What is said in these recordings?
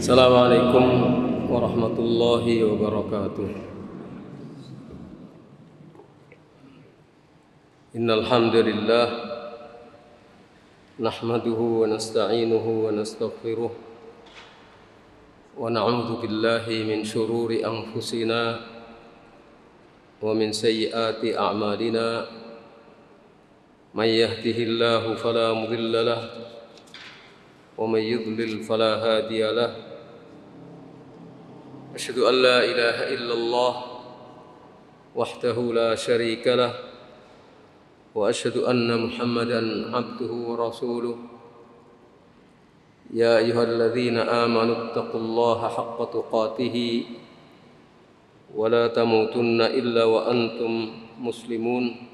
Assalamualaikum warahmatullahi wabarakatuh. Innal hamdalillah nahmaduhu wa nasta'inuhu wa nastaghfiruh wa na'udzu billahi min shururi anfusina wa min sayyiati a'malina. May yahdihillahu fala mudilla lahu ومن يضلل فلا هادي له أشهد أن لا إله إلا الله وحده لا شريك له وأشهد أن محمدا عبده ورسوله يا أيها الذين آمنوا اتقوا الله حق تقاته ولا تموتن إلا وأنتم مسلمون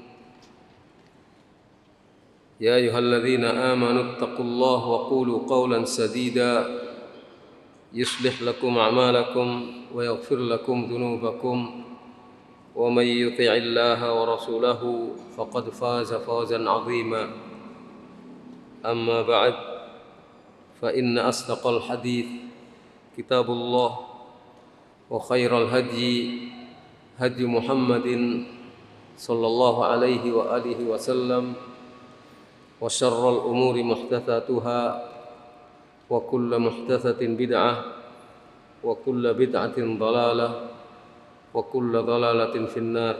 يا أيها الذين آمنوا اتقوا الله وقولوا قولا سديدا يصلح لكم أعمالكم ويغفر لكم ذنوبكم ومن يطع الله ورسوله فقد فاز فوزا عظيما. أما بعد فإن أصدق الحديث كتاب الله وخير الهدي هدي محمد صلى الله عليه وآله وسلم وشر الأمور محدثاتها وكل محدثة بدعة وكل بدعة ضلالة وكل ضلالة في النار.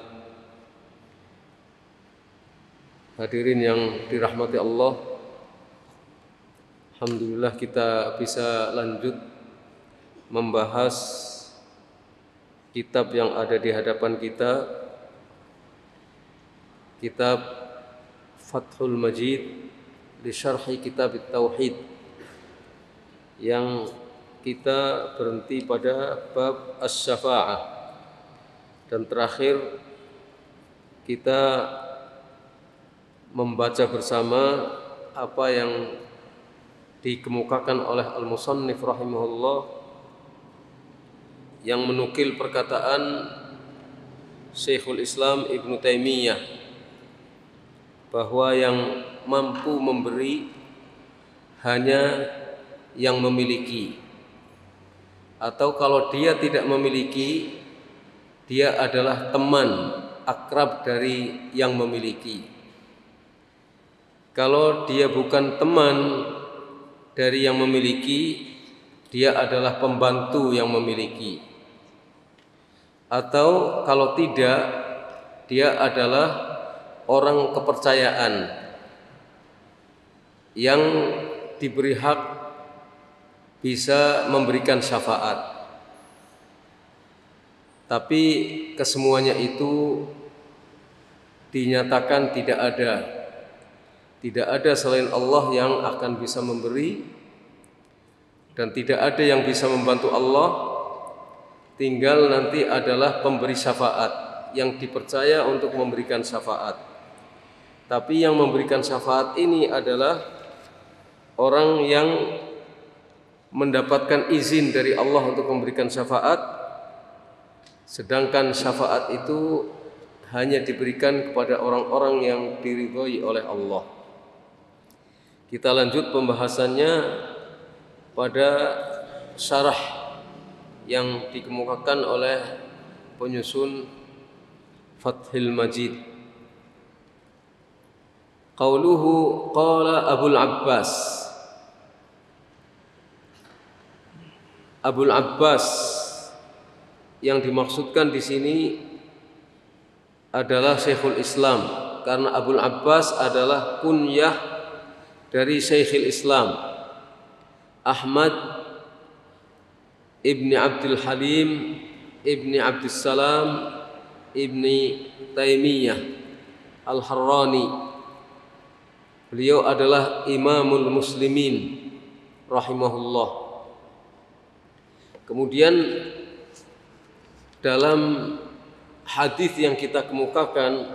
Hadirin yang dirahmati Allah, alhamdulillah kita bisa lanjut membahas kitab yang ada di hadapan kita, kitab Fathul Majid li Syarhi Kitab Tauhid, yang kita berhenti pada bab Asy-Syafa'ah, dan terakhir kita membaca bersama apa yang dikemukakan oleh Al-Musannif rahimahullah, yang menukil perkataan Syekhul Islam Ibnu Taimiyah bahwa yang mampu memberi hanya yang memiliki, atau kalau dia tidak memiliki, dia adalah teman akrab dari yang memiliki. Kalau dia bukan teman dari yang memiliki, dia adalah pembantu yang memiliki, atau kalau tidak, dia adalah orang kepercayaan yang diberi hak bisa memberikan syafaat. Tapi kesemuanya itu dinyatakan tidak ada selain Allah yang akan bisa memberi, dan tidak ada yang bisa membantu Allah. Tinggal nanti adalah pemberi syafaat yang dipercaya untuk memberikan syafaat. Tapi yang memberikan syafaat ini adalah orang yang mendapatkan izin dari Allah untuk memberikan syafaat, sedangkan syafaat itu hanya diberikan kepada orang-orang yang diridhoi oleh Allah. Kita lanjut pembahasannya pada syarah yang dikemukakan oleh penyusun Fathul Majid. Qauluhu qala Abul Abbas. Abul Abbas yang dimaksudkan di sini adalah Syekhul Islam, karena Abul Abbas adalah kunyah dari Syekhul Islam Ahmad ibni Abdul Halim ibni Abdul Salam ibni Taimiyah Al-Harrani. Beliau adalah Imamul Muslimin rahimahullah. Kemudian dalam hadis yang kita kemukakan,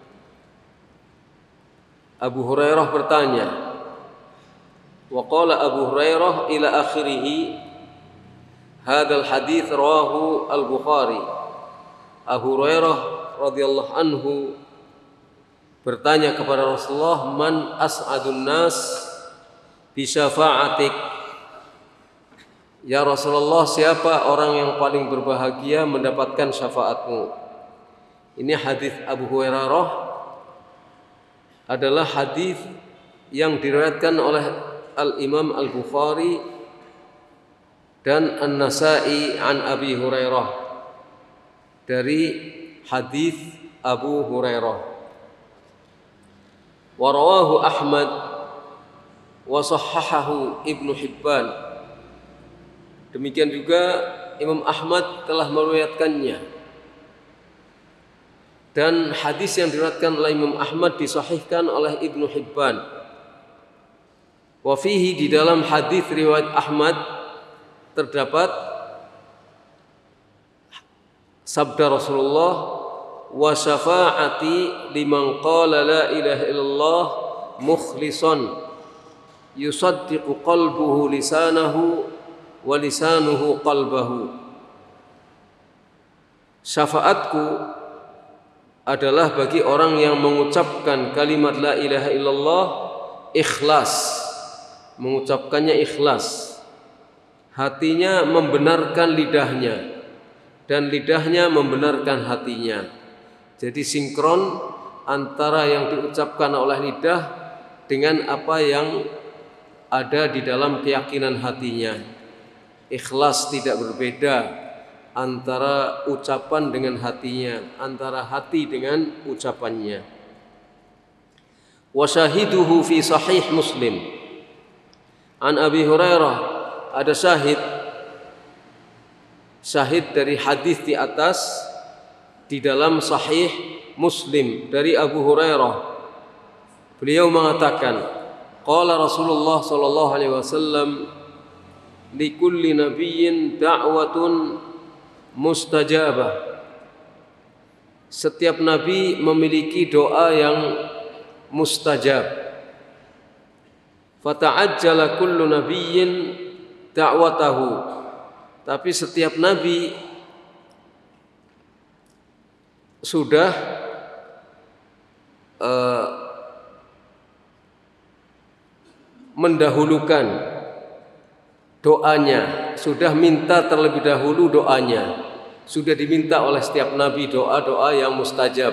Abu Hurairah bertanya, wa qala Abu Hurairah ila akhirih, hadzal hadis rawahu Al-Bukhari. Abu Hurairah radhiyallahu anhu bertanya kepada Rasulullah, man as'adun nas bi syafa'atik, "Ya Rasulullah, siapa orang yang paling berbahagia mendapatkan syafaatmu?" Ini hadis Abu Hurairah adalah hadis yang diriwayatkan oleh Al-Imam Al-Bukhari dan An-Nasa'i an Abi Hurairah dari hadis Abu Hurairah. Wa rawahu Ahmad wa sahhahahu Ibnu Hibban. Demikian juga Imam Ahmad telah meriwayatkannya. Dan hadis yang diriwayatkan oleh Imam Ahmad disahihkan oleh Ibnu Hibban. Wa fihi, di dalam hadis riwayat Ahmad terdapat sabda Rasulullah, "Wa syafa'ati liman qala la ilaha illallah mukhlishan yusaddiqu qalbuhu lisanahu wa lisanuhu qalbahu." Syafaatku adalah bagi orang yang mengucapkan kalimat la ilaha illallah ikhlas, mengucapkannya ikhlas, hatinya membenarkan lidahnya dan lidahnya membenarkan hatinya. Jadi sinkron antara yang diucapkan oleh lidah dengan apa yang ada di dalam keyakinan hatinya. Ikhlas tidak berbeda antara ucapan dengan hatinya, antara hati dengan ucapannya. Wa syahiduhu fi sahih Muslim an Abi Hurairah, ada syahid dari hadis di atas di dalam sahih Muslim dari Abu Hurairah. Beliau mengatakan, qala Rasulullah sallallahu alaihi wasallam, likulli nabiyyin da'watun mustajabah. Setiap nabi memiliki doa yang mustajab. Fata'ajjala kullu nabiyyin da'watahu. Tapi setiap nabi sudah mendahulukan doanya, sudah minta terlebih dahulu doanya. Sudah diminta oleh setiap nabi doa-doa yang mustajab.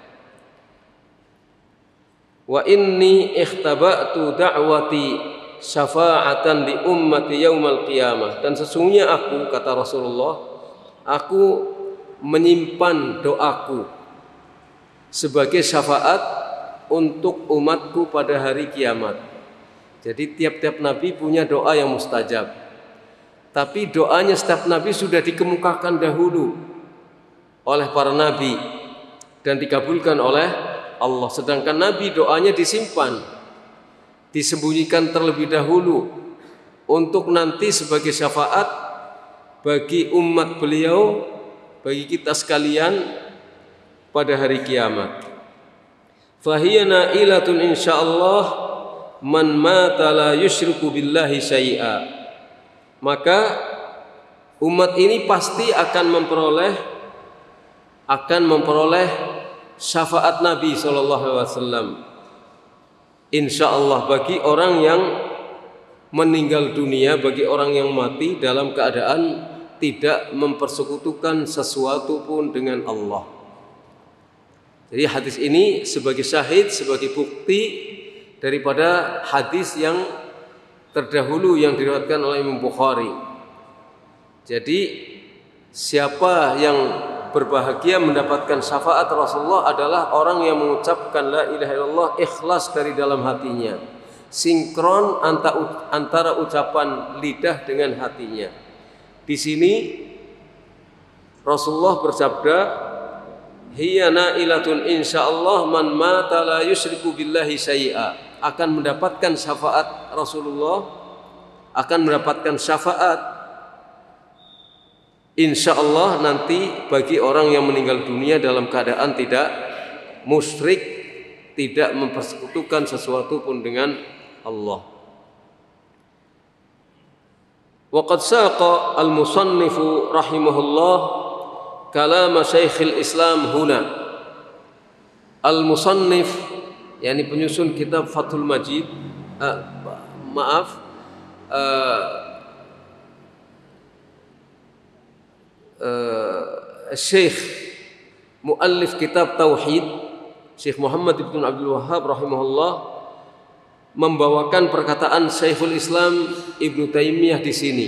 Wa inni ikhtaba'tu da'wati syafa'atan li ummati yaumal qiyamah. Dan sesungguhnya aku, kata Rasulullah, aku menyimpan doaku sebagai syafaat untuk umatku pada hari kiamat. Jadi tiap-tiap nabi punya doa yang mustajab. Tapi doanya setiap nabi sudah dikemukakan dahulu oleh para nabi dan dikabulkan oleh Allah. Sedangkan nabi doanya disimpan, disembunyikan terlebih dahulu untuk nanti sebagai syafaat bagi umat beliau, bagi kita sekalian pada hari kiamat. Fahiya na'ilatun insyaallah man mata la yusyriku billahi syai'a. Maka umat ini pasti akan memperoleh syafaat Nabi SAW. Insyaallah bagi orang yang meninggal dunia, bagi orang yang mati dalam keadaan tidak mempersekutukan sesuatu pun dengan Allah. Jadi hadis ini sebagai syahid, sebagai bukti daripada hadis yang terdahulu yang diriwayatkan oleh Imam Bukhari. Jadi siapa yang berbahagia mendapatkan syafaat Rasulullah adalah orang yang mengucapkan la ilaha illallah ikhlas dari dalam hatinya, sinkron antara ucapan lidah dengan hatinya. Di sini Rasulullah bersabda, hiya na'ilatun insyaallah man mata la yusyriku billahi syai'a. Akan mendapatkan syafaat Rasulullah, akan mendapatkan syafaat insyaallah nanti bagi orang yang meninggal dunia dalam keadaan tidak musyrik, tidak mempersekutukan sesuatu pun dengan Allah. Wa qad saqa al-musannifu rahimahullah kalam Syekhul Islam huna. Al-musannif yakni penyusun kitab Fathul Majid, Syekh muallif kitab Tauhid, Syekh Muhammad ibn Abdul Wahhab rahimahullah, membawakan perkataan Syekhul Islam Ibnu Taimiyah di sini.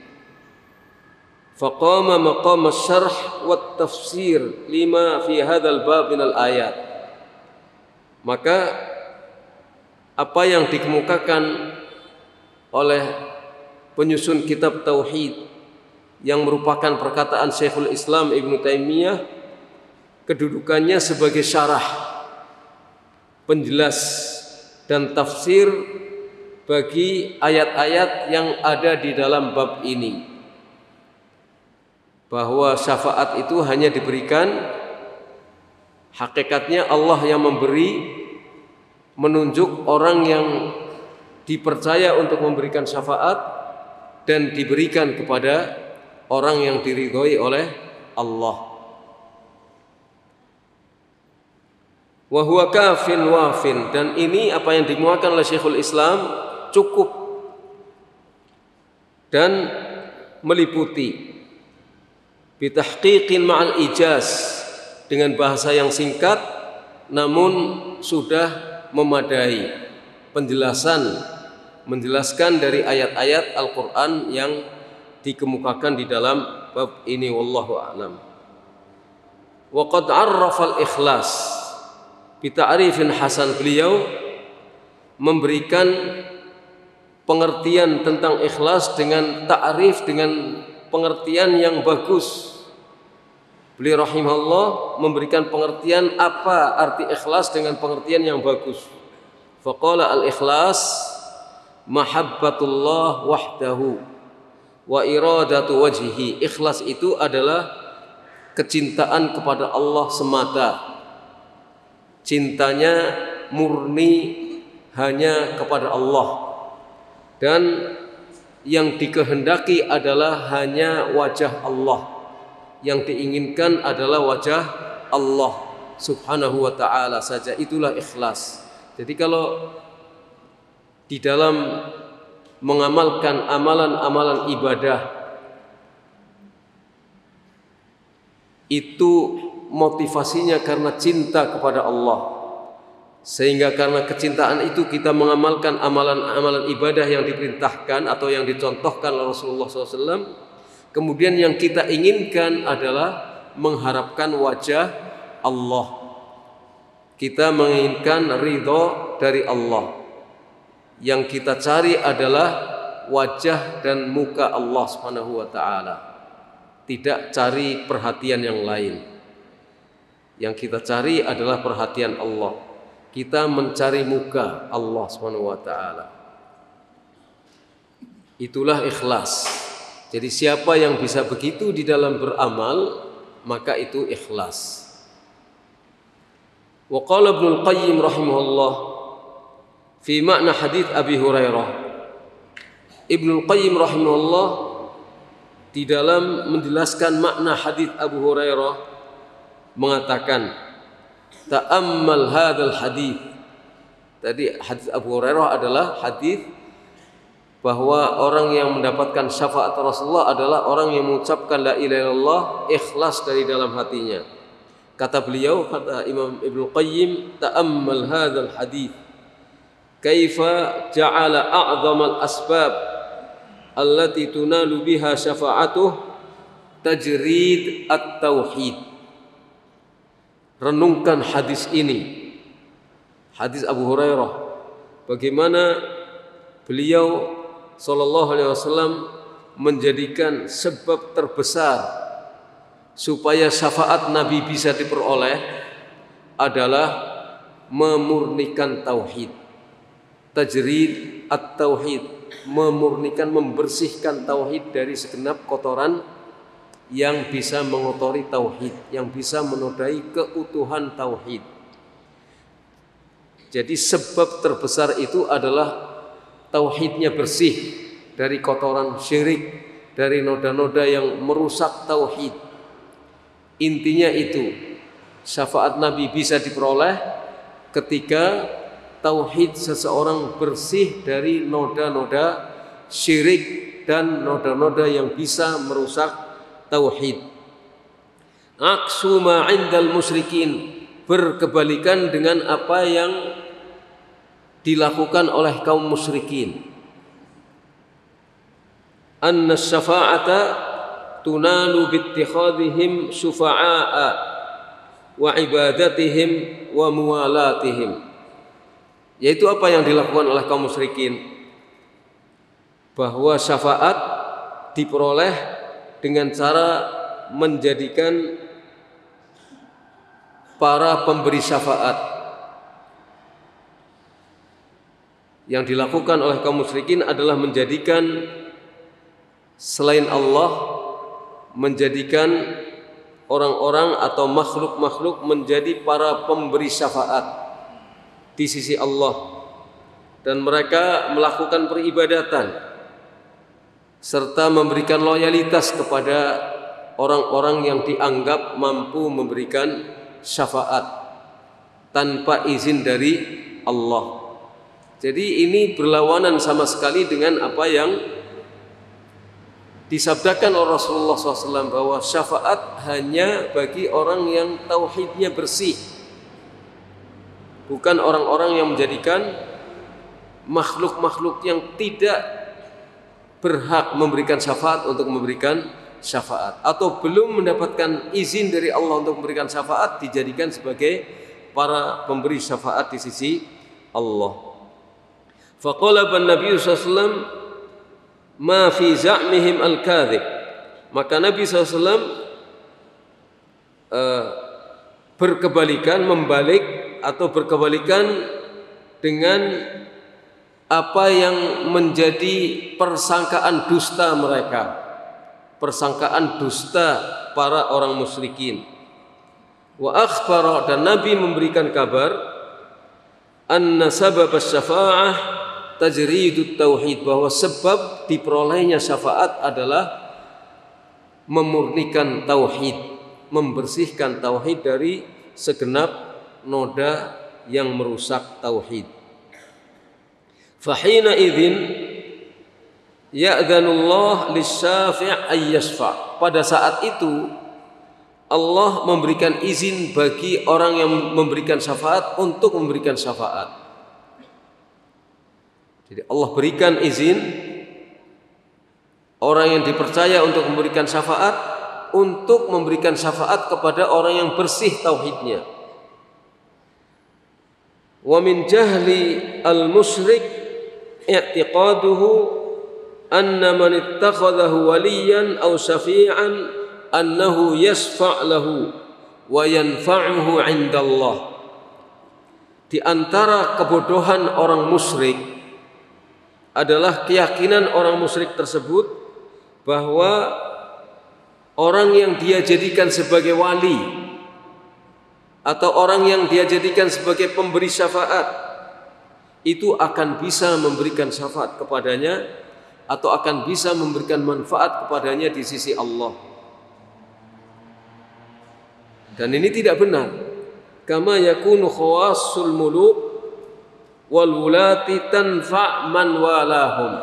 Faqama maqam asy-syarh wat tafsir lima fi hadzal bab min al-ayat. Maka apa yang dikemukakan oleh penyusun kitab Tauhid yang merupakan perkataan Syekhul Islam Ibnu Taimiyah, kedudukannya sebagai syarah, penjelas dan tafsir bagi ayat-ayat yang ada di dalam bab ini, bahwa syafaat itu hanya diberikan, hakikatnya Allah yang memberi, menunjuk orang yang dipercaya untuk memberikan syafaat dan diberikan kepada orang yang diridhoi oleh Allah. Wa huwa kafin wafin, dan ini apa yang dimuatkan oleh Syekhul Islam cukup dan meliputi. Bitahqiqin ma'al ijaz, dengan bahasa yang singkat namun sudah memadai penjelasan, menjelaskan dari ayat-ayat Al-Quran yang dikemukakan di dalam bab ini. Wallahu a'lam. Wa qad 'arrafa al-ikhlas bita'rifin hasan. Beliau memberikan pengertian tentang ikhlas dengan ta'rif, dengan pengertian yang bagus. Beliau rahimahullah memberikan pengertian apa arti ikhlas dengan pengertian yang bagus. Faqala al-ikhlas mahabbatullah wahdahu wa iradatu wajhihi. Ikhlas itu adalah kecintaan kepada Allah semata, cintanya murni hanya kepada Allah, dan yang dikehendaki adalah hanya wajah Allah, yang diinginkan adalah wajah Allah subhanahu wa ta'ala saja. Itulah ikhlas. Jadi kalau di dalam mengamalkan amalan-amalan ibadah itu motivasinya karena cinta kepada Allah, sehingga karena kecintaan itu kita mengamalkan amalan-amalan ibadah yang diperintahkan atau yang dicontohkan oleh Rasulullah SAW. Kemudian yang kita inginkan adalah mengharapkan wajah Allah. Kita menginginkan ridho dari Allah. Yang kita cari adalah wajah dan muka Allah Subhanahu wa ta'ala. Tidak cari perhatian yang lain. Yang kita cari adalah perhatian Allah. Kita mencari muka Allah Subhanahu wa ta'ala. Itulah ikhlas. Jadi siapa yang bisa begitu di dalam beramal, maka itu ikhlas. Wa qala Ibnul Qayyim rahimahullah fi makna hadits Abi Hurairah. Ibnul Qayyim rahimahullah di dalam menjelaskan makna hadits Abu Hurairah mengatakan, ta'ammal hadzal hadits. Tadi hadits Abu Hurairah adalah hadits bahwa orang yang mendapatkan syafaat Rasulullah adalah orang yang mengucapkan la ilaha illallah ikhlas dari dalam hatinya. Kata beliau, kata Imam Ibnu Qayyim, ta'ammal hadzal hadits kaifa ja'ala a'dhamal asbab allati tunalu biha syafa'atuh tajrid at-tauhid. Renungkan hadis ini, hadis Abu Hurairah, bagaimana beliau sallallahu alaihi wasallam menjadikan sebab terbesar supaya syafaat Nabi bisa diperoleh adalah memurnikan tauhid. Tajrid at-tauhid, memurnikan, membersihkan tauhid dari segenap kotoran yang bisa mengotori tauhid, yang bisa menodai keutuhan tauhid. Jadi sebab terbesar itu adalah tauhidnya bersih dari kotoran syirik, dari noda-noda yang merusak tauhid. Intinya itu, syafaat Nabi bisa diperoleh ketika tauhid seseorang bersih dari noda-noda syirik dan noda-noda yang bisa merusak tauhid. aksu ma 'indal musyrikin, berkebalikan dengan apa yang dilakukan oleh kaum musyrikin. Anna syafa'ata tunalu bittikhadhihim syufa'a wa ibadatihim wa muwalatihim, yaitu apa yang dilakukan oleh kaum musyrikin, bahwa syafaat diperoleh dengan cara menjadikan para pemberi syafaat. Yang dilakukan oleh kaum musyrikin adalah menjadikan selain Allah, menjadikan orang-orang atau makhluk-makhluk menjadi para pemberi syafaat di sisi Allah, dan mereka melakukan peribadatan serta memberikan loyalitas kepada orang-orang yang dianggap mampu memberikan syafaat tanpa izin dari Allah. Jadi ini berlawanan sama sekali dengan apa yang disabdakan oleh Rasulullah SAW, bahwa syafaat hanya bagi orang yang tauhidnya bersih, bukan orang-orang yang menjadikan makhluk-makhluk yang tidak berhak memberikan syafaat untuk memberikan syafaat, atau belum mendapatkan izin dari Allah untuk memberikan syafaat, dijadikan sebagai para pemberi syafaat di sisi Allah. Faqala Nabi SAW ma fi za'mihim al-kadhib, maka Nabi SAW membalik atau berkebalikan dengan apa yang menjadi persangkaan dusta mereka, persangkaan dusta para orang musyrikin. Wa akhbara, dan Nabi memberikan kabar, anna sabab as-syafa'ah tajridut tauhid, bahwa sebab diperolehnya syafaat adalah memurnikan tauhid, membersihkan tauhid dari segenap noda yang merusak tauhid. Fahina idzin ya'dhanullah lisyafi' ay yashfa', pada saat itu Allah memberikan izin bagi orang yang memberikan syafaat untuk memberikan syafaat. Jadi Allah berikan izin orang yang dipercaya untuk memberikan syafaat, untuk memberikan syafaat kepada orang yang bersih tauhidnya. Wa min jahli al-musyrik i'tiqaduhu anna man ittakhadahu waliyan aw syafi'an annahu yasfa' lahu wa yanfa'uhu 'inda Allah. Di antara kebodohan orang musyrik adalah keyakinan orang musyrik tersebut bahwa orang yang dia jadikan sebagai wali atau orang yang dia jadikan sebagai pemberi syafaat itu akan bisa memberikan syafaat kepadanya atau akan bisa memberikan manfaat kepadanya di sisi Allah. Dan ini tidak benar. Kama yakunu khawassul muluk wal wulati tanfa' man walahum.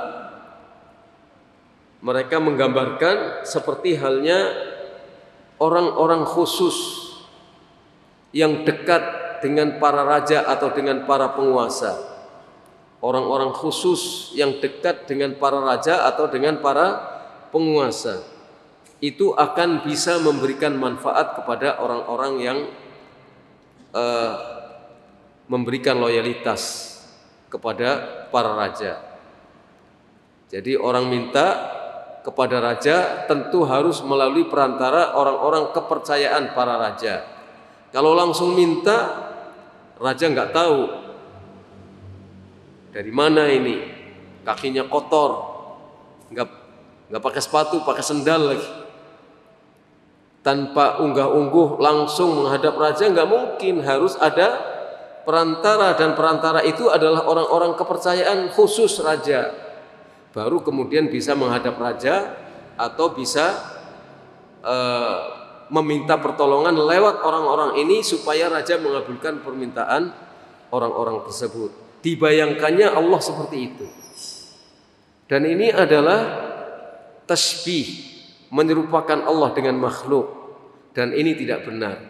Mereka menggambarkan seperti halnya orang-orang khusus yang dekat dengan para raja atau dengan para penguasa. Orang-orang khusus yang dekat dengan para raja atau dengan para penguasa itu akan bisa memberikan manfaat kepada orang-orang yang memberikan loyalitas kepada para raja. Jadi orang minta kepada raja tentu harus melalui perantara orang-orang kepercayaan para raja. Kalau langsung minta, raja nggak tahu dari mana ini, kakinya kotor, nggak pakai sepatu, pakai sendal lagi, tanpa unggah-ungguh langsung menghadap raja nggak mungkin, harus ada perantara, dan perantara itu adalah orang-orang kepercayaan khusus raja. Baru kemudian bisa menghadap raja atau bisa meminta pertolongan lewat orang-orang ini supaya raja mengabulkan permintaan orang-orang tersebut. Dibayangkannya Allah seperti itu. Dan ini adalah tasbih, menyerupakan Allah dengan makhluk. dan ini tidak benar.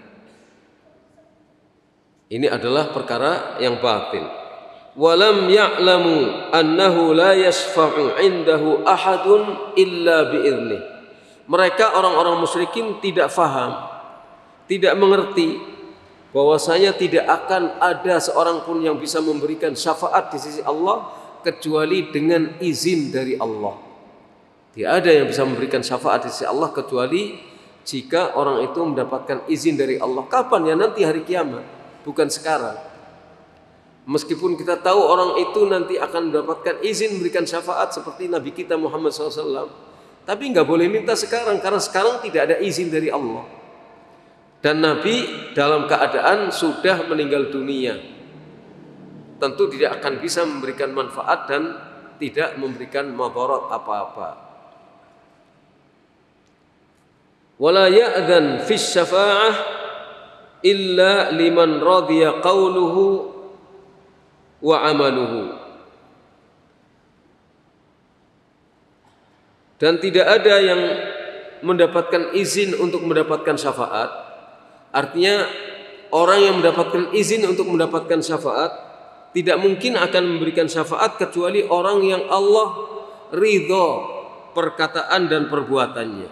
Ini adalah perkara yang batil. Walam ya'lamu annahu la yashfa'u 'indahu ahadun illa bi'idnih. Mereka orang-orang musyrikin tidak faham, tidak mengerti bahwasanya tidak akan ada seorang pun yang bisa memberikan syafaat di sisi Allah kecuali dengan izin dari Allah. Tidak ada yang bisa memberikan syafaat di sisi Allah kecuali jika orang itu mendapatkan izin dari Allah. Kapan? Ya nanti hari kiamat, bukan sekarang. Meskipun kita tahu orang itu nanti akan mendapatkan izin memberikan syafaat seperti Nabi kita Muhammad SAW, tapi nggak boleh minta sekarang karena sekarang tidak ada izin dari Allah. Dan Nabi dalam keadaan sudah meninggal dunia, tentu tidak akan bisa memberikan manfaat dan tidak memberikan madarat apa-apa. Wala ya'dhan fi syafa'ah illa liman radiya qawluhu wa amaluhu. Dan tidak ada yang mendapatkan izin untuk mendapatkan syafaat. Artinya orang yang mendapatkan izin untuk mendapatkan syafaat tidak mungkin akan memberikan syafaat kecuali orang yang Allah ridho perkataan dan perbuatannya.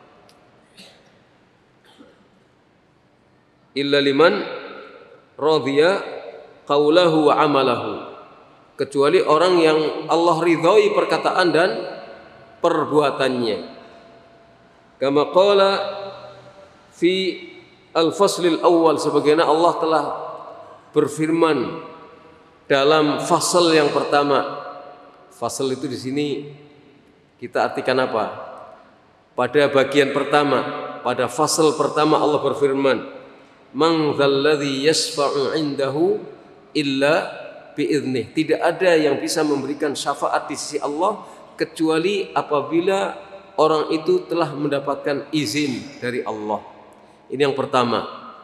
Illa liman radhiya qaulahu wa amalahu. Kecuali orang yang Allah ridhoi perkataan dan perbuatannya. Kama qala fi al-faslil awal, sebagaimana Allah telah berfirman dalam fasal yang pertama. Fasal itu di sini kita artikan apa? Pada bagian pertama, pada fasal pertama Allah berfirman, "Man dzalladzi yashfa'u 'indahu illa bi'idnih." Tidak ada yang bisa memberikan syafaat di sisi Allah kecuali apabila orang itu telah mendapatkan izin dari Allah. Ini yang pertama.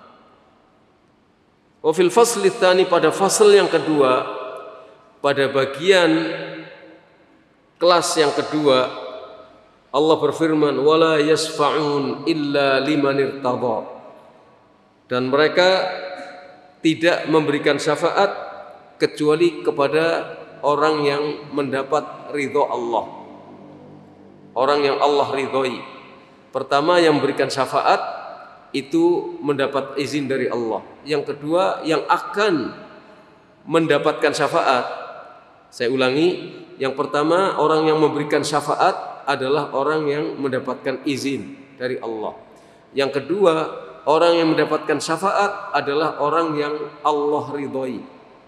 Wa fil fasli tsani, pada fasal yang kedua, pada bagian kelas yang kedua, Allah berfirman, wala yasfa'un illa liman irtadha. Dan mereka tidak memberikan syafaat kecuali kepada orang yang mendapat ridho Allah, orang yang Allah ridhoi. Pertama, yang memberikan syafaat itu mendapat izin dari Allah. Yang kedua, yang akan mendapatkan syafaat, saya ulangi, yang pertama orang yang memberikan syafaat adalah orang yang mendapatkan izin dari Allah. Yang kedua, orang yang mendapatkan syafaat adalah orang yang Allah ridhoi.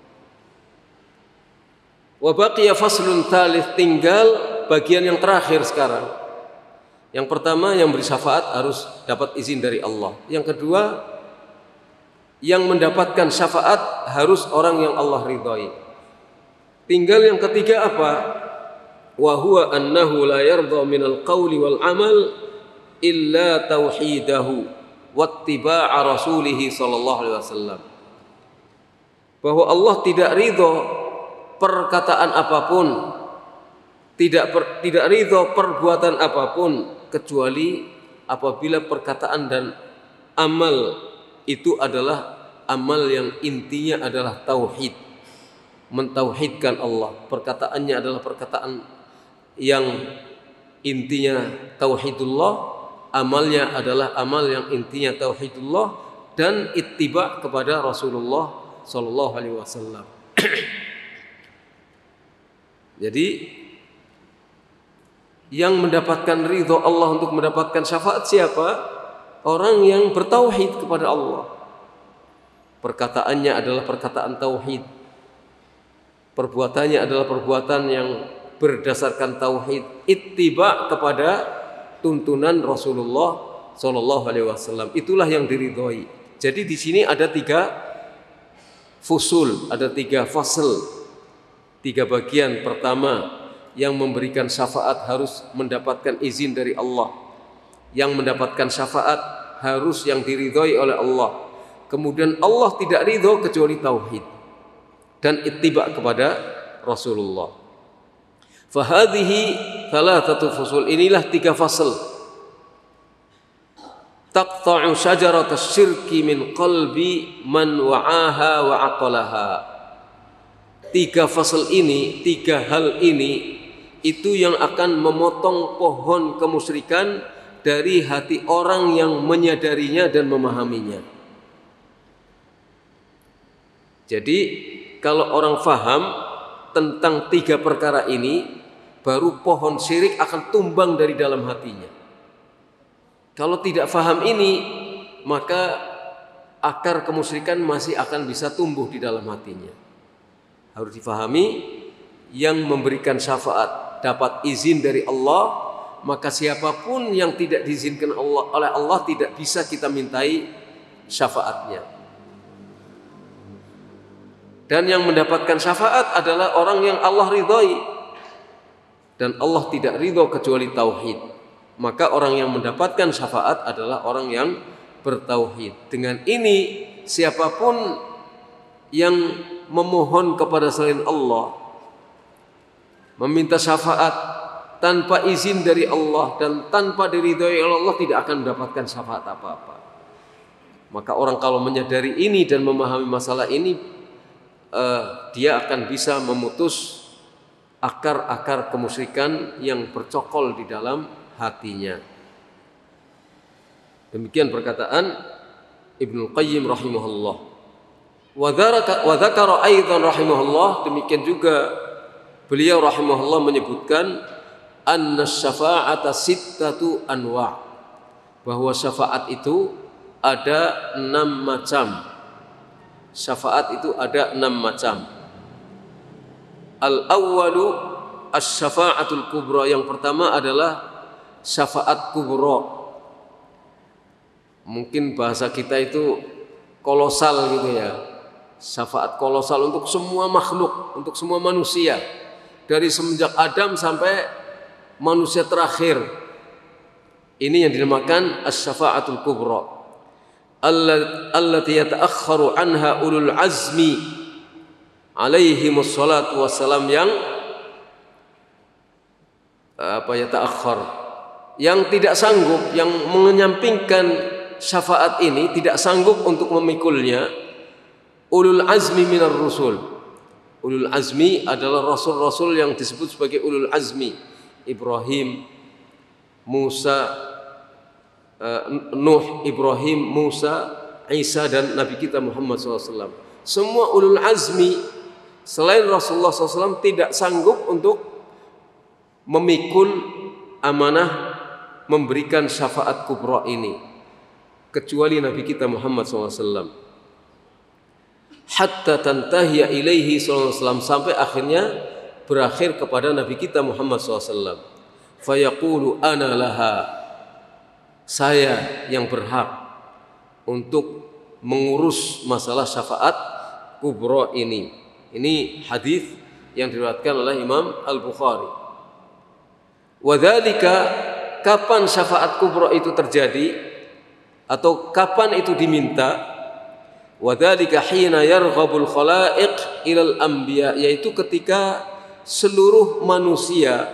Wa baqiya faslun tsalits, tinggal bagian yang terakhir sekarang. Yang pertama, yang beri syafaat harus dapat izin dari Allah. Yang kedua, yang mendapatkan syafaat harus orang yang Allah ridhai. Tinggal yang ketiga apa? Wa huwa annahu la yardha minal qawli wal amal illa tauhidahu wattiba'a rasulih sallallahu alaihi wasallam. Bahwa Allah tidak ridho perkataan apapun, tidak ridho perbuatan apapun kecuali apabila perkataan dan amal itu adalah amal yang intinya adalah tauhid, mentauhidkan Allah. Perkataannya adalah perkataan yang intinya tauhidullah, amalnya adalah amal yang intinya tauhidullah dan ittiba kepada Rasulullah sallallahu alaihi wasallam. Jadi yang mendapatkan ridho Allah untuk mendapatkan syafaat siapa? Orang yang bertauhid kepada Allah. Perkataannya adalah perkataan tauhid, perbuatannya adalah perbuatan yang berdasarkan tauhid, ittiba kepada tuntunan Rasulullah sallallahu alaihi wasallam. Itulah yang diridhoi. Jadi di sini ada 3 fusul, ada 3 fasal, 3 bagian. Pertama, yang memberikan syafaat harus mendapatkan izin dari Allah. Yang mendapatkan syafaat harus yang diridhoi oleh Allah. Kemudian Allah tidak ridho kecuali tauhid dan ittiba kepada Rasulullah. Fahadhihi thalathatu fusul, inilah 3 fasal. taqta'u syajaratas syirki min qalbi man wa'aha wa aqalaha. 3 fasal ini, 3 hal ini itu yang akan memotong pohon kemusyrikan dari hati orang yang menyadarinya dan memahaminya. Jadi kalau orang faham tentang 3 perkara ini, baru pohon syirik akan tumbang dari dalam hatinya. Kalau tidak faham ini, maka akar kemusyrikan masih akan bisa tumbuh di dalam hatinya. Harus difahami, yang memberikan syafaat dapat izin dari Allah, maka siapapun yang tidak diizinkan oleh Allah tidak bisa kita mintai syafaatnya. Dan yang mendapatkan syafaat adalah orang yang Allah ridhai, dan Allah tidak ridho kecuali tauhid. Maka orang yang mendapatkan syafaat adalah orang yang bertauhid. Dengan ini siapapun yang memohon kepada selain Allah, meminta syafaat tanpa izin dari Allah dan tanpa diridhoi oleh Allah, tidak akan mendapatkan syafaat apa-apa. Maka orang kalau menyadari ini dan memahami masalah ini, dia akan bisa memutus akar-akar kemusyrikan yang bercokol di dalam hatinya. Demikian perkataan Ibnu Qayyim rahimahullah. Wa dzakara aidan rahimahullah, demikian juga beliau rahimahullah menyebutkan anna syafa'ata sittatu anwa', bahwa syafaat itu ada 6 macam. Syafaat itu ada 6 macam. Al-awwalu asy-syafa'atul kubra, yang pertama adalah syafaat kubra. Mungkin bahasa kita itu kolosal gitu ya. Syafaat kolosal untuk semua makhluk, untuk semua manusia, dari semenjak Adam sampai manusia terakhir. Ini yang dinamakan asy-syafa'atul kubra, allati yata'akhkharu anha ulul azmi alaihi wassalatu wassalam, yang ta'akhkhar, yang tidak sanggup, yang menyampingkan syafaat ini, tidak sanggup untuk memikulnya. Ulul azmi minar rusul. Ulul azmi adalah rasul-rasul yang disebut sebagai ulul azmi. Ibrahim, Musa, Nuh, Ibrahim, Musa, Isa, dan Nabi kita Muhammad SAW. Semua ulul azmi selain Rasulullah SAW tidak sanggup untuk memikul amanah memberikan syafaat kubra ini, kecuali Nabi kita Muhammad SAW. Hatta tantahiya ilaihi sallallahu alaihi wasallam, sampai akhirnya berakhir kepada Nabi kita Muhammad SAW. Fayaqulu ana laha, saya yang berhak untuk mengurus masalah syafaat kubra ini. Ini hadis yang diriwayatkan oleh Imam Al-Bukhari. Wadzalika, kapan syafaat kubra itu terjadi atau kapan itu diminta? Wadzalika hina yarghabul khalaiq ilal anbiya, yaitu ketika seluruh manusia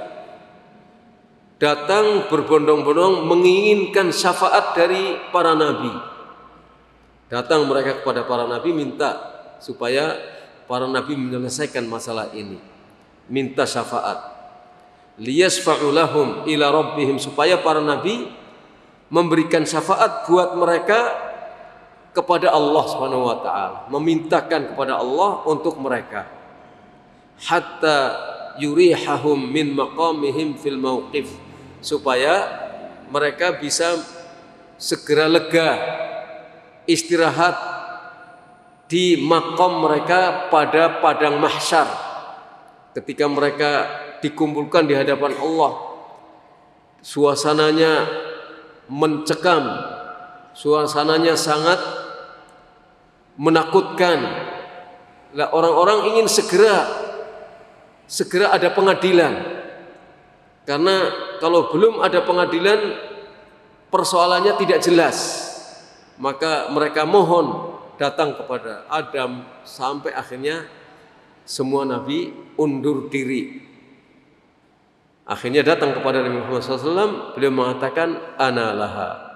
datang berbondong-bondong menginginkan syafaat dari para nabi. Datang mereka kepada para nabi minta supaya para nabi menyelesaikan masalah ini, minta syafaat. Liyasfa'u lahum ila rabbihim, supaya para nabi memberikan syafaat buat mereka kepada Allah Subhanahu wa taala, memintakan kepada Allah untuk mereka. Hatta yurihahum min maqamihim fil mauqif, supaya mereka bisa segera lega istirahat di maqam mereka pada padang mahsyar. Ketika mereka dikumpulkan di hadapan Allah, suasananya mencekam, suasananya sangat menakutkan. Lah, orang-orang ingin segera ada pengadilan, karena kalau belum ada pengadilan persoalannya tidak jelas. Maka mereka mohon datang kepada Adam, sampai akhirnya semua nabi undur diri. Akhirnya datang kepada Nabi Muhammad SAW, beliau mengatakan ana laha,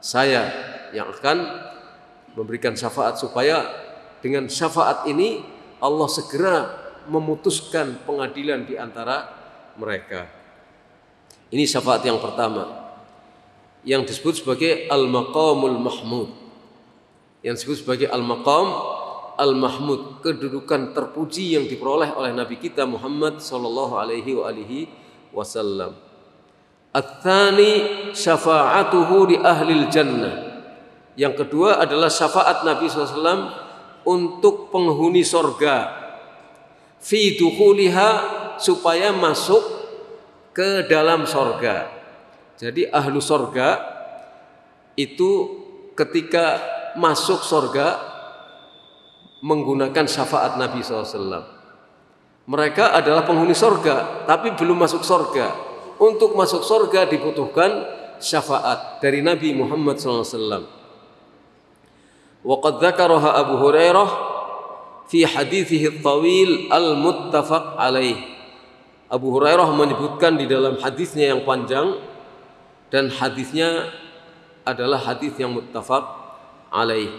saya yang akan memberikan syafaat, supaya dengan syafaat ini Allah segera memutuskan pengadilan di antara mereka. Ini syafaat yang pertama, yang disebut sebagai al-maqamul mahmud, yang disebut sebagai al-maqam al-mahmud, kedudukan terpuji yang diperoleh oleh Nabi kita Muhammad sallallahu alaihi wasallam. Ats-tsani syafa'atuhu li ahlil jannah. Yang kedua adalah syafaat Nabi SAW untuk penghuni sorga, fi dukhuliha, supaya masuk ke dalam sorga. Jadi ahlu sorga itu ketika masuk sorga menggunakan syafaat Nabi SAW. Mereka adalah penghuni sorga tapi belum masuk sorga. Untuk masuk sorga dibutuhkan syafaat dari Nabi Muhammad SAW. Wa qad dzakaraha Abu Hurairah fi hadithihi at-tawil al-muttafaq alaih. Abu Hurairah menyebutkan di dalam hadisnya yang panjang, dan hadisnya adalah hadis yang muttafaq alaih.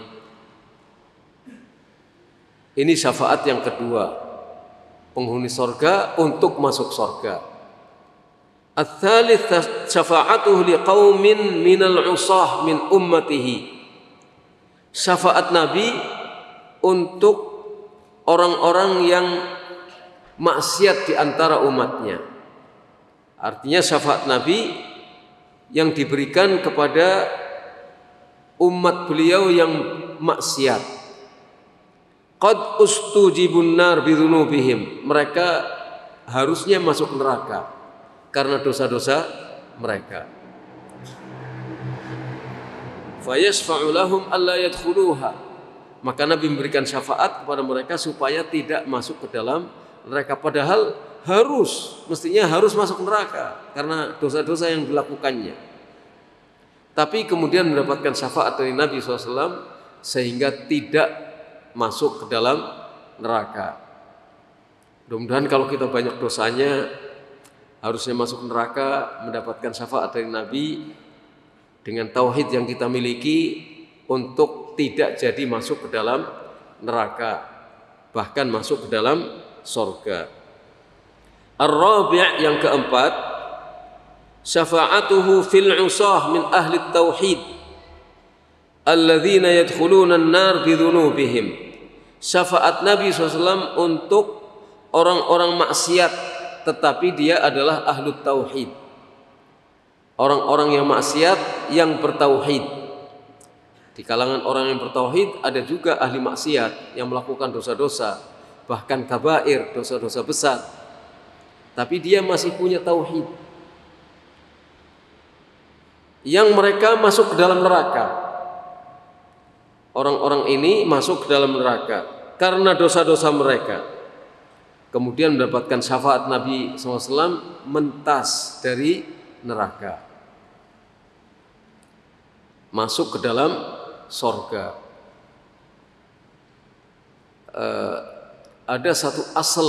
Ini syafaat yang kedua, penghuni sorga untuk masuk sorga. Ats-tsalits syafa'atuhu liqaumin minal 'usah min ummatihi. Syafaat Nabi untuk orang-orang yang maksiat di antara umatnya. Artinya syafaat Nabi yang diberikan kepada umat beliau yang maksiat. Qad ustujibun nar bidzunubihim. Mereka harusnya masuk neraka karena dosa-dosa mereka. Fayasfa'u lahum alla yadkhuluha. Maka Nabi memberikan syafaat kepada mereka supaya tidak masuk ke dalam neraka, padahal mestinya harus masuk neraka karena dosa-dosa yang dilakukannya. Tapi kemudian mendapatkan syafaat dari Nabi SAW sehingga tidak masuk ke dalam neraka. Mudah-mudahan kalau kita banyak dosanya, harusnya masuk neraka, mendapatkan syafaat dari Nabi dengan tauhid yang kita miliki untuk tidak jadi masuk ke dalam neraka, bahkan masuk ke dalam surga. Ar-rabi', yang keempat, syafa'atuhu fil 'usah min ahli tauhid alladzina yadkhuluna an-nar bidzunubihim. Syafaat Nabi SAW untuk orang-orang maksiat tetapi dia adalah ahlu tauhid, orang-orang yang maksiat yang bertauhid. Di kalangan orang yang bertauhid ada juga ahli maksiat yang melakukan dosa-dosa, bahkan kabair, dosa-dosa besar, tapi dia masih punya tauhid, yang mereka masuk ke dalam neraka. Orang-orang ini masuk ke dalam neraka karena dosa-dosa mereka. Kemudian mendapatkan syafaat Nabi SAW, mentas dari neraka, masuk ke dalam sorga. Ada satu asal,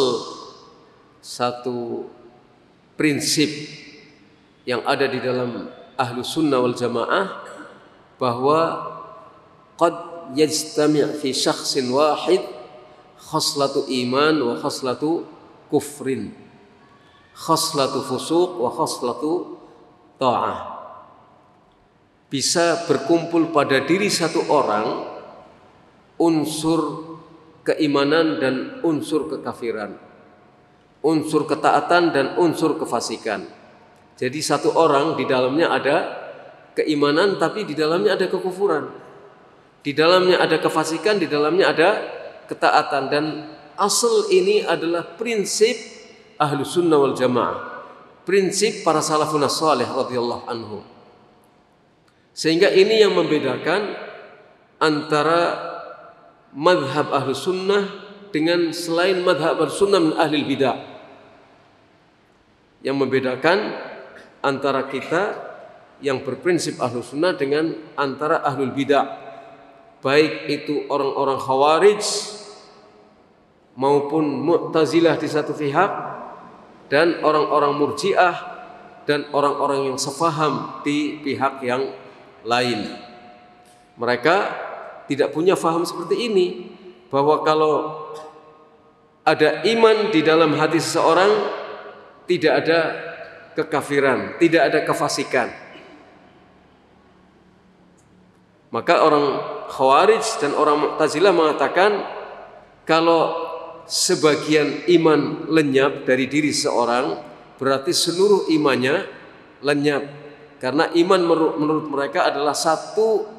satu prinsip yang ada di dalam ahlu sunnah wal jamaah, bahwa qad yajtami' fi syakhsin wahid khaslatu iman wa khaslatu kufrin, khaslatu fusuq wa khaslatu ta'ah. Bisa berkumpul pada diri satu orang unsur keimanan dan unsur kekafiran, unsur ketaatan dan unsur kefasikan. Jadi satu orang di dalamnya ada keimanan tapi di dalamnya ada kekufuran, di dalamnya ada kefasikan, di dalamnya ada ketaatan. Dan asal ini adalah prinsip ahlu sunnah wal jamaah, prinsip para salafun salih radhiyallahu anhu. Sehingga ini yang membedakan antara madhab ahlu sunnah dengan selain madhab ahlu sunnah min ahli bidah. Yang membedakan antara kita yang berprinsip ahlu sunnah dengan antara ahlul bidah, baik itu orang-orang khawarij maupun mu'tazilah di satu pihak, dan orang-orang murji'ah dan orang-orang yang sefaham di pihak yang lain. Mereka tidak punya faham seperti ini, bahwa kalau ada iman di dalam hati seseorang, tidak ada kekafiran, tidak ada kefasikan. Maka orang Khawarij dan orang Mu'tazilah mengatakan kalau sebagian iman lenyap dari diri seseorang, berarti seluruh imannya lenyap. Karena iman menurut mereka adalah satu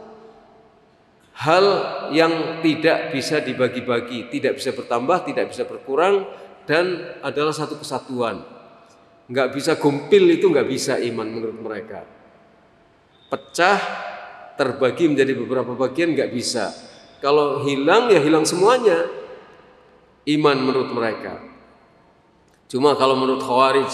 hal yang tidak bisa dibagi-bagi, tidak bisa bertambah, tidak bisa berkurang, dan adalah satu kesatuan. Nggak bisa gumpil, itu nggak bisa iman menurut mereka. Pecah, terbagi menjadi beberapa bagian, nggak bisa. Kalau hilang, ya hilang semuanya. Iman menurut mereka. Cuma kalau menurut Khawarij,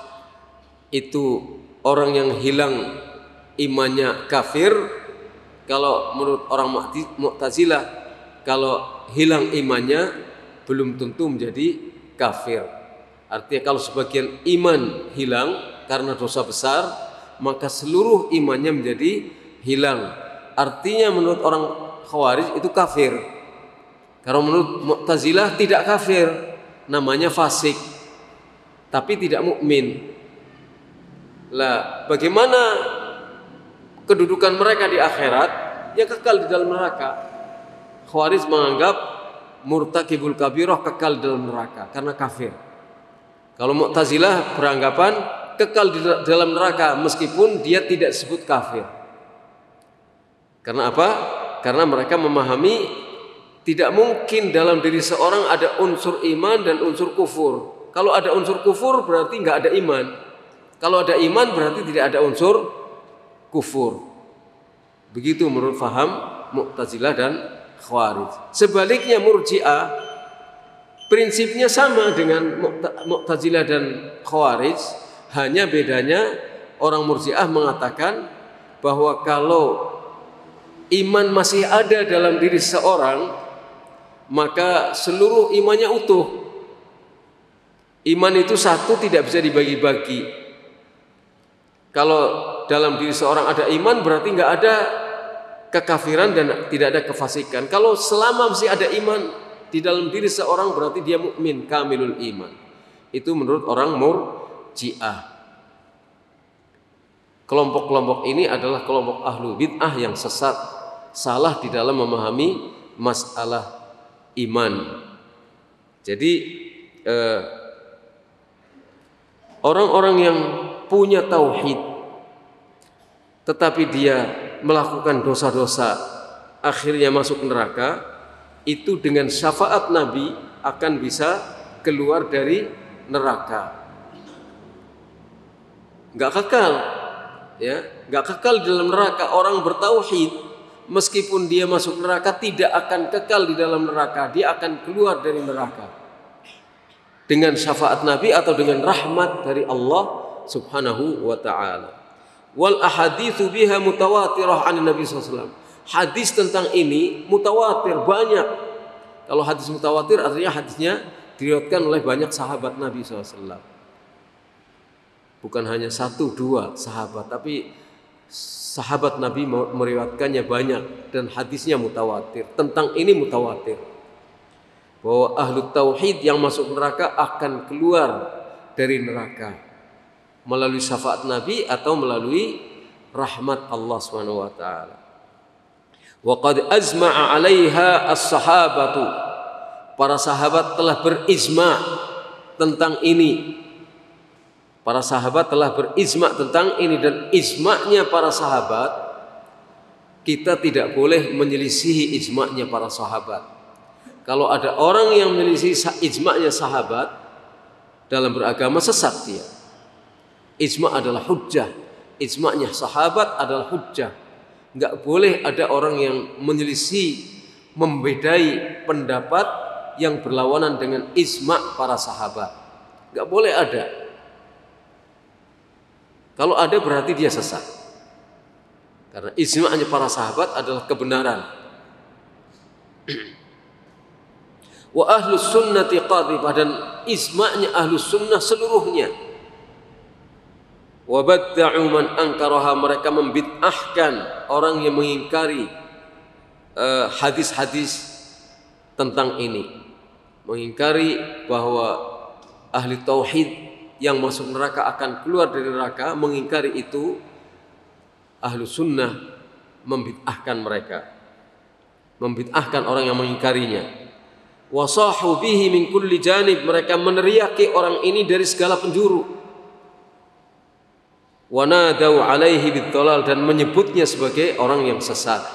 itu orang yang hilang imannya kafir. Kalau menurut orang Mu'tazilah, kalau hilang imannya belum tentu menjadi kafir. Artinya kalau sebagian iman hilang karena dosa besar, maka seluruh imannya menjadi hilang. Artinya menurut orang Khawarij itu kafir. Kalau menurut Mu'tazilah tidak kafir, namanya fasik, tapi tidak mukmin. Lah, bagaimana kedudukan mereka di akhirat? Ya kekal di dalam neraka. Khawarij menganggap murtakibul kabirah kekal di dalam neraka karena kafir. Kalau Mu'tazilah beranggapan kekal di dalam neraka meskipun dia tidak disebut kafir. Karena apa? Karena mereka memahami tidak mungkin dalam diri seorang ada unsur iman dan unsur kufur. Kalau ada unsur kufur berarti nggak ada iman. Kalau ada iman berarti tidak ada unsur kufur. Begitu menurut faham Mu'tazilah dan Khawarij. Sebaliknya Murji'ah prinsipnya sama dengan Mu'tazilah dan Khawarij, hanya bedanya orang Murji'ah mengatakan bahwa kalau iman masih ada dalam diri seorang, maka seluruh imannya utuh. Iman itu satu, tidak bisa dibagi-bagi. Kalau dalam diri seorang ada iman, berarti nggak ada kekafiran dan tidak ada kefasikan. Kalau selama masih ada iman di dalam diri seorang, berarti dia mukmin, kamilul iman. Itu menurut orang Murji'ah. Kelompok-kelompok ini adalah kelompok ahlu bid'ah yang sesat, salah di dalam memahami masalah iman. Jadi orang-orang yang punya tauhid tetapi dia melakukan dosa-dosa akhirnya masuk neraka, itu dengan syafaat Nabi akan bisa keluar dari neraka. Nggak kekal, ya, nggak kekal di dalam neraka. Orang bertauhid meskipun dia masuk neraka tidak akan kekal di dalam neraka, dia akan keluar dari neraka dengan syafaat Nabi atau dengan rahmat dari Allah Subhanahu wa ta'ala. Wal ahaditsu biha mutawatirah 'an Nabi SAW. Hadis tentang ini mutawatir, banyak. Kalau hadis mutawatir artinya hadisnya diriwayatkan oleh banyak sahabat Nabi SAW. Bukan hanya satu dua sahabat, tapi sahabat Nabi meriwayatkannya banyak dan hadisnya mutawatir. Tentang ini mutawatir, bahwa ahlu tauhid yang masuk neraka akan keluar dari neraka melalui syafaat Nabi atau melalui rahmat Allah Subhanahu wa taala. Wa qad azma'a 'alaiha as-sahabatu. Para sahabat telah berizma tentang ini. Para sahabat telah berizma tentang ini, dan ijma'nya para sahabat, kita tidak boleh menyelisihi ijma'nya para sahabat. Kalau ada orang yang menyelisihi ijma'nya sahabat dalam beragama, sesat dia. Ijma' adalah hujjah. Ijma'nya sahabat adalah hujjah. Enggak boleh ada orang yang menyelisih, membedai pendapat yang berlawanan dengan ijma' para sahabat. Enggak boleh ada. Kalau ada berarti dia sesat. Karena ijma'nya para sahabat adalah kebenaran. Wa ahlus sunnati qadhibah, dan ijma'nya ahlus sunnah seluruhnya. Wa badda'u man ankaraha, mereka membid'ahkan orang yang mengingkari hadis-hadis tentang ini, mengingkari bahwa ahli tauhid yang masuk neraka akan keluar dari neraka, mengingkari itu ahlu sunnah membid'ahkan mereka, membid'ahkan orang yang mengingkarinya. Wasahu bihi min kulli janib, mereka meneriaki orang ini dari segala penjuru. Wanadau alaihi bid-dhalal, dan menyebutnya sebagai orang yang sesat.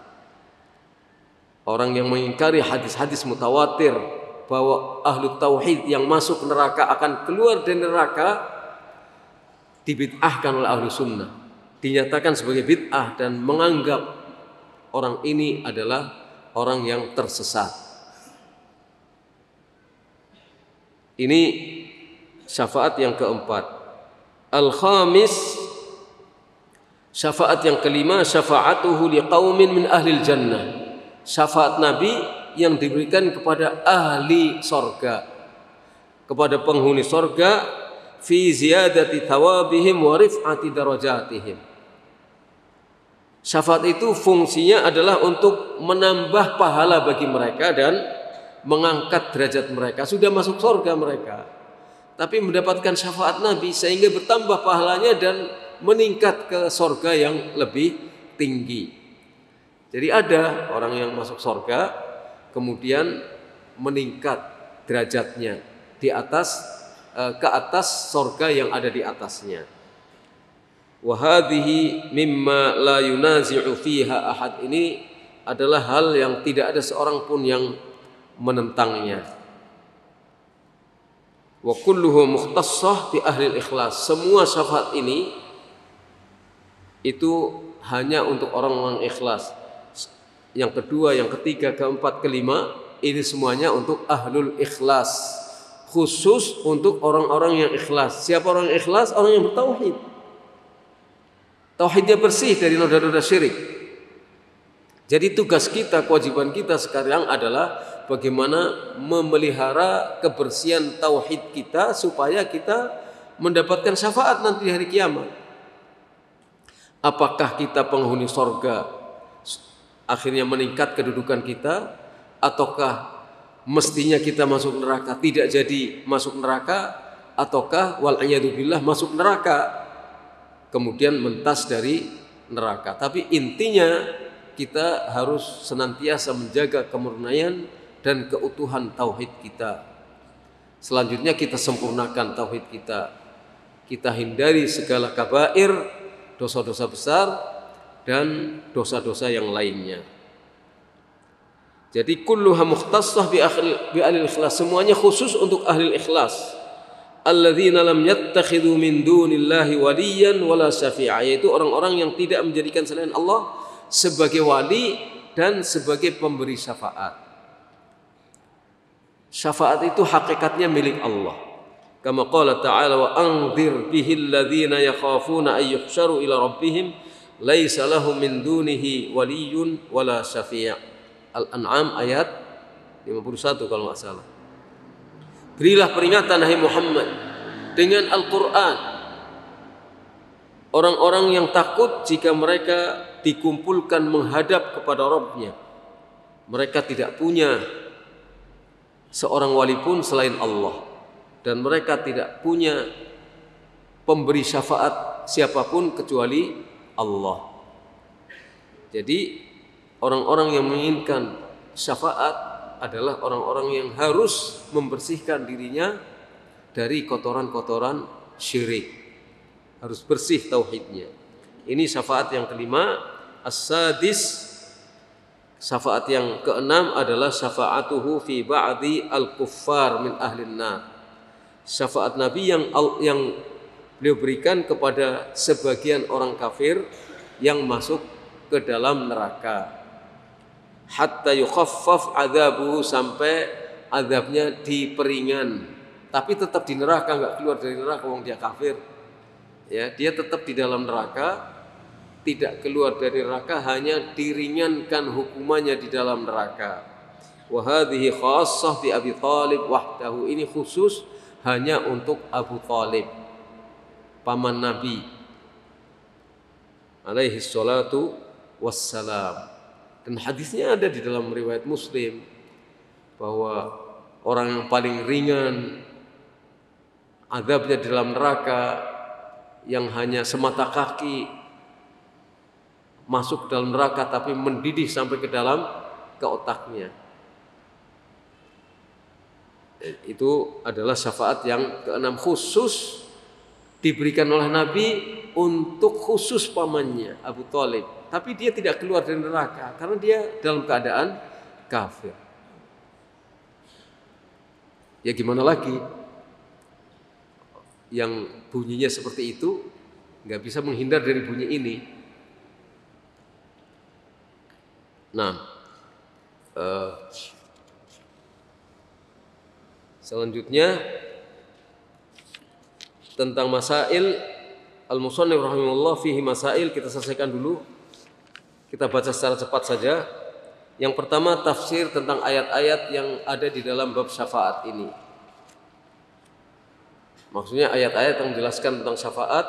Orang yang mengingkari hadis-hadis mutawatir bahwa ahlu tauhid yang masuk neraka akan keluar dari neraka, dibid'ahkan oleh ahlu sunnah, dinyatakan sebagai bid'ah dan menganggap orang ini adalah orang yang tersesat. Ini syafaat yang keempat. Al-khamis, syafaat yang kelima, syafa'atuhu liqaumin min ahlil jannah. Syafaat Nabi yang diberikan kepada ahli sorga, kepada penghuni sorga, fi ziyadati thawabihim wa rif'ati darajatihim. Syafaat itu fungsinya adalah untuk menambah pahala bagi mereka dan mengangkat derajat mereka. Sudah masuk surga mereka, tapi mendapatkan syafaat Nabi sehingga bertambah pahalanya dan meningkat ke surga yang lebih tinggi. Jadi ada orang yang masuk surga kemudian meningkat derajatnya di atas ke atas surga yang ada di atasnya. Wa hadhihi mimma la yunazi'u fiha ahad, ini adalah hal yang tidak ada seorang pun yang menentangnya. Wa kulluhu mukhtassah bi ahli ikhlas, semua syafaat ini itu hanya untuk orang-orang ikhlas. Yang kedua, yang ketiga, keempat, kelima, ini semuanya untuk ahlul ikhlas, khusus untuk orang-orang yang ikhlas. Siapa orang yang ikhlas? Orang yang bertauhid, tauhidnya bersih dari noda-noda syirik. Jadi tugas kita, kewajiban kita sekarang adalah bagaimana memelihara kebersihan tauhid kita supaya kita mendapatkan syafaat nanti di hari kiamat. Apakah kita penghuni sorga akhirnya meningkat kedudukan kita, ataukah mestinya kita masuk neraka tidak jadi masuk neraka, ataukah wal'iyadzubillah masuk neraka kemudian mentas dari neraka. Tapi intinya kita harus senantiasa menjaga kemurnian dan keutuhan tauhid kita. Selanjutnya kita sempurnakan tauhid kita. Kita hindari segala kabair, dosa-dosa besar dan dosa-dosa yang lainnya. Jadi kulluha mukhtassah bi ahli ikhlas, semuanya khusus untuk ahli ikhlas. Alladzina lam yattakhidhu min dunillahi waliyan wala syafi'a, yaitu orang-orang yang tidak menjadikan selain Allah sebagai wali dan sebagai pemberi syafaat. Syafaat itu hakikatnya milik Allah. Kama qala ta'ala wa anzir bihil ladzina yakhafuna ay yuhsyaru ila rabbihim laisa lahum min dunihi waliyyun wala syafi'. Al-An'am ayat 51 kalau enggak salah. Berilah peringatan hai Muhammad dengan Al-Qur'an orang-orang yang takut jika mereka dikumpulkan menghadap kepada Rabbnya. Mereka tidak punya seorang wali pun selain Allah, dan mereka tidak punya pemberi syafaat siapapun kecuali Allah. Jadi orang-orang yang menginginkan syafaat adalah orang-orang yang harus membersihkan dirinya dari kotoran-kotoran syirik, harus bersih tauhidnya. Ini syafaat yang kelima. As-sadis, syafaat yang keenam adalah syafa'atuhu fi ba'di al-kuffar min ahlin nar. Syafaat Nabi yang beliau berikan kepada sebagian orang kafir yang masuk ke dalam neraka. Hatta yukhaffaf adzabuhu, sampai azabnya diperingan. Tapi tetap di neraka, enggak keluar dari neraka, wong dia kafir. Ya, dia tetap di dalam neraka, tidak keluar dari neraka, hanya diringankan hukumannya di dalam neraka. Wa hadhihi khassah bi Abi Thalib wahdahu, ini khusus hanya untuk Abu Thalib, paman Nabi alaihi salatu wassalam. Dan hadisnya ada di dalam riwayat Muslim bahwa orang yang paling ringan azabnya di dalam neraka, yang hanya semata kaki masuk ke dalam neraka tapi mendidih sampai ke otaknya. Itu adalah syafaat yang keenam, khusus diberikan oleh Nabi untuk khusus pamannya Abu Thalib. Tapi dia tidak keluar dari neraka karena dia dalam keadaan kafir. Ya gimana lagi? Yang bunyinya seperti itu nggak bisa menghindar dari bunyi ini. Nah, selanjutnya tentang masail al-musannif rahimahullah fihi masail, kita selesaikan dulu. Kita baca secara cepat saja. Yang pertama, tafsir tentang ayat-ayat yang ada di dalam bab syafaat ini. Maksudnya ayat-ayat yang menjelaskan tentang syafaat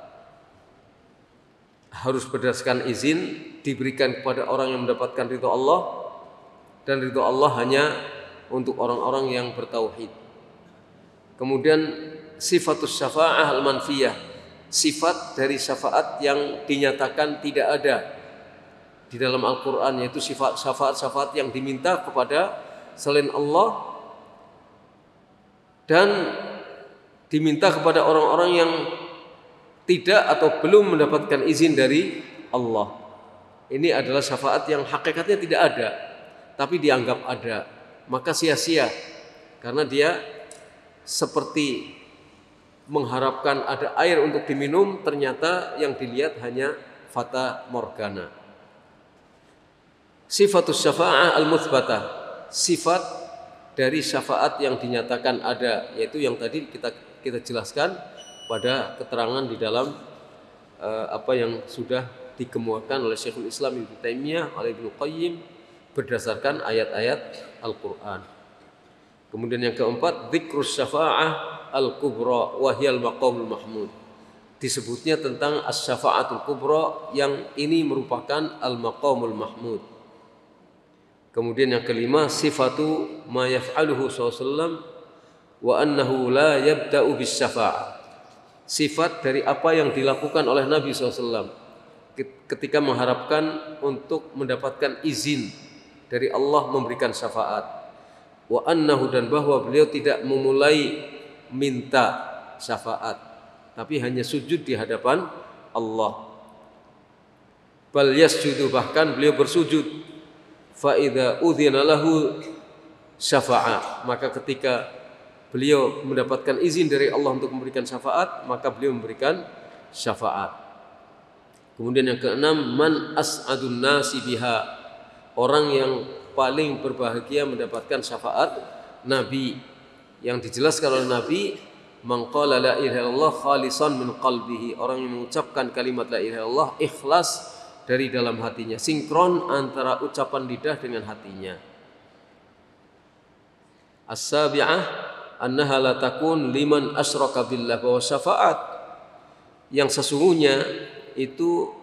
harus berdasarkan izin diberikan kepada orang yang mendapatkan ridho Allah, dan ridho Allah hanya untuk orang-orang yang bertauhid. Kemudian sifatus syafa'ah al-manfiyah, sifat dari syafaat yang dinyatakan tidak ada di dalam Al-Quran, yaitu sifat syafaat yang diminta kepada selain Allah dan diminta kepada orang-orang yang tidak atau belum mendapatkan izin dari Allah. Ini adalah syafaat yang hakikatnya tidak ada, tapi dianggap ada. Maka sia-sia, karena dia seperti mengharapkan ada air untuk diminum, ternyata yang dilihat hanya fata morgana. Sifatus syafa'ah al-muthbatah, sifat dari syafaat yang dinyatakan ada, yaitu yang tadi kita jelaskan pada keterangan di dalam apa yang sudah dikemukakan oleh Syekhul Islam Ibnu Taimiyah, oleh Ibnu Qayyim berdasarkan ayat-ayat Al-Qur'an. Kemudian yang keempat, dzikrus syafa'ah al-kubra wa hiyal maqamul mahmud. Disebutnya tentang as-syafa'atul kubra, yang ini merupakan al-maqamul mahmud. Kemudian yang kelima, sifatu ma yaf'aluhu sallallahu wa annahu la yabda'u bis syafa'ah. Sifat dari apa yang dilakukan oleh Nabi SAW ketika mengharapkan untuk mendapatkan izin dari Allah memberikan syafaat. Wa annahu, dan bahwa beliau tidak memulai minta syafaat, tapi hanya sujud di hadapan Allah. Bal yasjudu, bahkan beliau bersujud. Fa idza udzina lahu syafa'a, maka ketika beliau mendapatkan izin dari Allah untuk memberikan syafaat, maka beliau memberikan syafaat. Kemudian yang keenam, man as'adun nasi biha, orang yang paling berbahagia mendapatkan syafaat Nabi, yang dijelaskan oleh Nabi, man qala la ilaha illallah khalisan min qalbihi, orang yang mengucapkan kalimat la ilaha illallah ikhlas dari dalam hatinya, sinkron antara ucapan lidah dengan hatinya. As-sabi'ah annaha la takun liman asyraka billah, bahwa syafaat yang sesungguhnya itu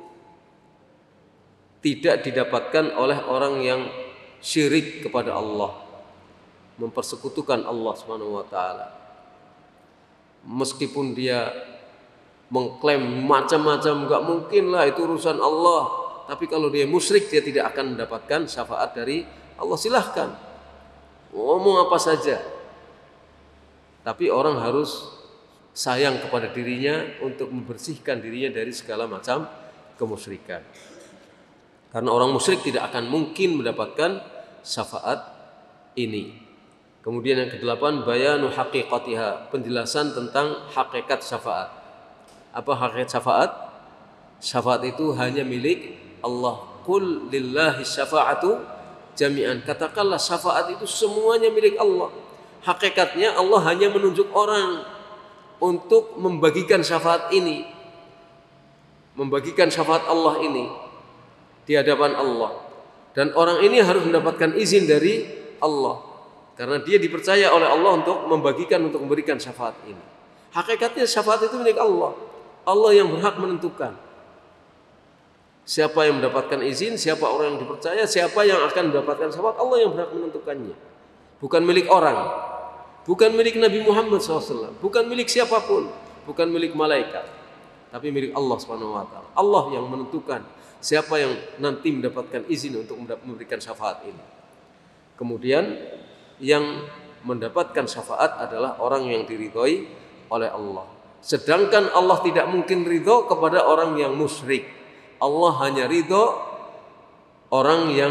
tidak didapatkan oleh orang yang syirik kepada Allah, mempersekutukan Allah Subhanahu wa taala. Meskipun dia mengklaim macam-macam, enggak mungkin lah itu urusan Allah, tapi kalau dia musyrik dia tidak akan mendapatkan syafaat dari Allah. Silahkan ngomong apa saja, tapi orang harus sayang kepada dirinya untuk membersihkan dirinya dari segala macam kemusyrikan, karena orang musyrik tidak akan mungkin mendapatkan syafaat ini. Kemudian yang kedelapan, bayanu haqiqatiha, penjelasan tentang hakikat syafaat. Apa hakikat syafaat? Syafaat itu hanya milik Allah. Qul lillahi syafa'atu jami'an, katakanlah syafaat itu semuanya milik Allah. Hakikatnya Allah hanya menunjuk orang untuk membagikan syafaat ini, membagikan syafaat Allah ini di hadapan Allah, dan orang ini harus mendapatkan izin dari Allah, karena dia dipercaya oleh Allah untuk membagikan, untuk memberikan syafaat ini. Hakikatnya syafaat itu milik Allah. Allah yang berhak menentukan Siapa yang mendapatkan izin, siapa orang yang dipercaya, siapa yang akan mendapatkan syafaat, Allah yang berhak menentukannya. Bukan milik orang, bukan milik Nabi Muhammad SAW, bukan milik siapapun, bukan milik malaikat, tapi milik Allah SWT. Allah yang menentukan siapa yang nanti mendapatkan izin untuk memberikan syafaat ini. Kemudian yang mendapatkan syafaat adalah orang yang diridhoi oleh Allah. Sedangkan Allah tidak mungkin ridho kepada orang yang musyrik. Allah hanya ridho orang yang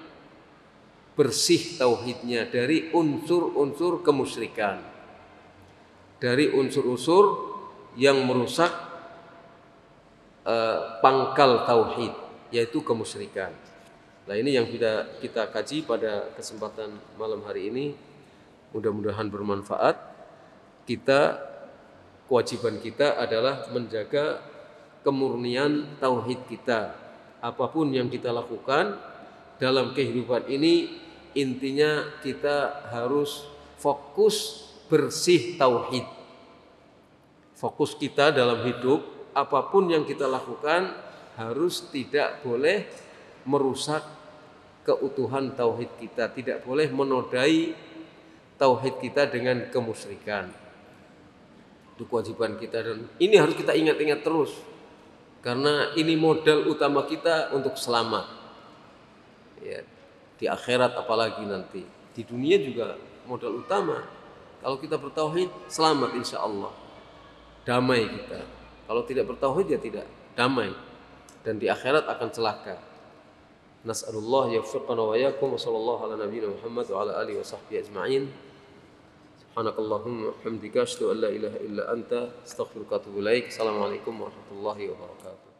bersih tauhidnya dari unsur-unsur kemusyrikan, dari unsur-unsur yang merusak pangkal tauhid, yaitu kemusyrikan. Nah, ini yang kita kaji pada kesempatan malam hari ini. Mudah-mudahan bermanfaat. Kewajiban kita adalah menjaga kemurnian tauhid kita. Apapun yang kita lakukan dalam kehidupan ini, intinya kita harus fokus bersih tauhid. Fokus kita dalam hidup, apapun yang kita lakukan harus tidak boleh merusak keutuhan tauhid kita, tidak boleh menodai tauhid kita dengan kemusyrikan. Itu kewajiban kita dan ini harus kita ingat-ingat terus, karena ini modal utama kita untuk selamat. Ya, di akhirat apalagi nanti. Di dunia juga modal utama. Kalau kita bertauhid, selamat insya Allah. Damai kita. Kalau tidak bertauhid ya tidak damai. Dan di akhirat akan celaka. Nas'alullah yawfiqana wa yakum wa sallallahu ala nabiyina Muhammad wa ala alihi wa sahbihi ajma'in. Subhanakallahumma hamdika asyhadu an la ilaha illa anta astaghfiruka wa atubu ilaik. Assalamualaikum warahmatullahi wabarakatuh.